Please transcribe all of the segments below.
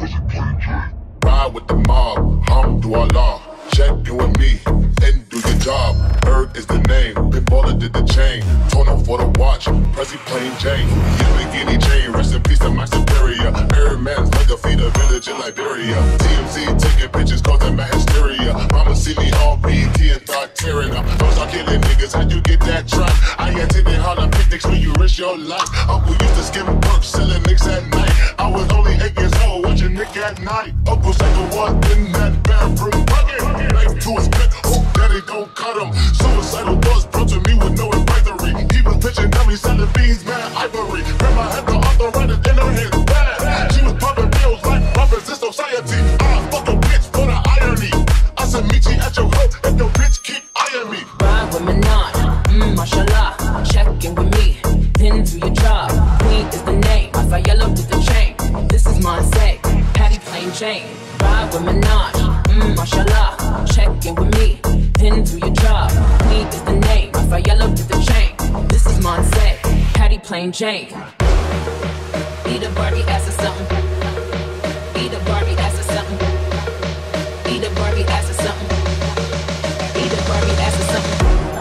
Ride with the mob, Alhamdulillah. Check you and me, and do your job. Berg is the name, Big Baller did the chain. Torn up for the watch, Prezi plain Jane. Yamagini chain, rest in peace to my superior. Every man's like a feed a village in Liberia. TMZ taking pictures, causing my hysteria. Mama see me on BET and start tearing up. Don't start killing niggas, how'd you get that truck? I ain't taking Harlem picnics when you risk your life. Uncle used to skim perks, selling nicks at night. I was only 8 years old, watching Nick at night. Uncle Psycho was in that bathroom bucket. Knife to his neck, hope daddy don't cut him. Suicidal thoughts brought to me with no advisory. He was pitching dummies, selling beans, mad ivory. Grandma had the arthritis in her head, bad. She was popping pills like robbers in society. I fuck a bitch for the irony. I said meet you at your hood if your bitch keep eyeing me. Ride with Minaj, mashallah. Check in with me, then do your job. Queen is the name, I saw yellow with the chain. This is Monse, Patty plain Jane. Ride with Minaj, mashallah. Check in with me, then do your job. Queen is the name, I saw yellow with the chain. This is Monse, Patty plain Jane. Eat a Barbie ass or something. Eat a Barbie ass or something. Eat a Barbie ass or something. Eat a Barbie ass or something.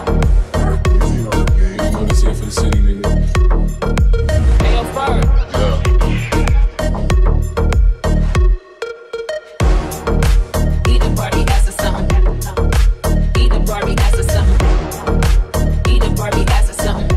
I'm just here for the city, nigga. Hey, yo, Ferg. Eat a Barbie ass or something. Eat a Barbie ass or something. Eat a Barbie ass or something.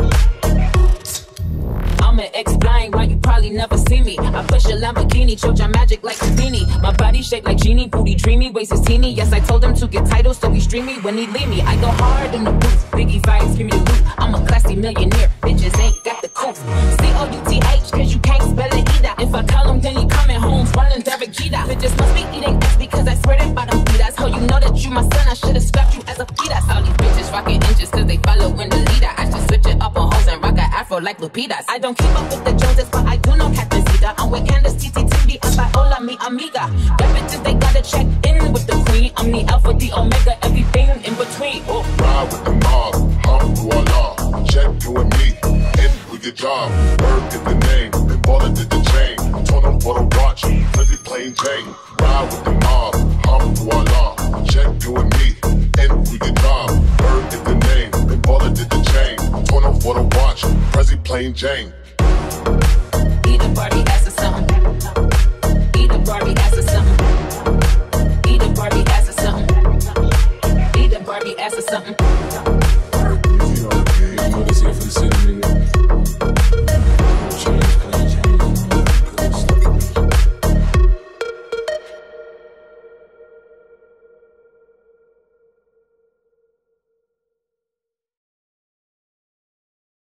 I'ma explain why you probably never see me. I push a Lamborghini, choke your magic like Houdini. My body shaped like genie, booty dreamy, waist is teeny. Yes, I told him to get titles, so he stream me when he leave me. I go hard in the booth, Biggie vibes, give me the loot. I'm a classy millionaire, bitches ain't got the couth. C-O-U-T-H, cause you can't spell it either. If I call him, then he coming home, running Derek Jeter. Bitches must be eating X because I swear they bottom feeders. How you know that you my son, I should've scrapped you as a fetus. All these bitches rocking inches cause they following the leader. I should switch it up on hoes and rock an afro like Lupitas. I don't keep up with the Joneses, but I do know Captain Zeta. I'm with Candace, TT, Timby, and by hola mi amiga. The bitches, they gotta check in with the queen. I'm the alpha, the omega, everything in between. Oh. Ride with the mob, Alhamdulillah. Check you and me, and do your job. Berg is the name, Big Baller did the chain. Torn up for the watch, Prezi plain Jane. Ride with the mob, Alhamdulillah. Check you and me, and do your job. Berg is the name, Big Baller did the chain. Torn up for the watch, Prezi plain Jane. Eat a Barbie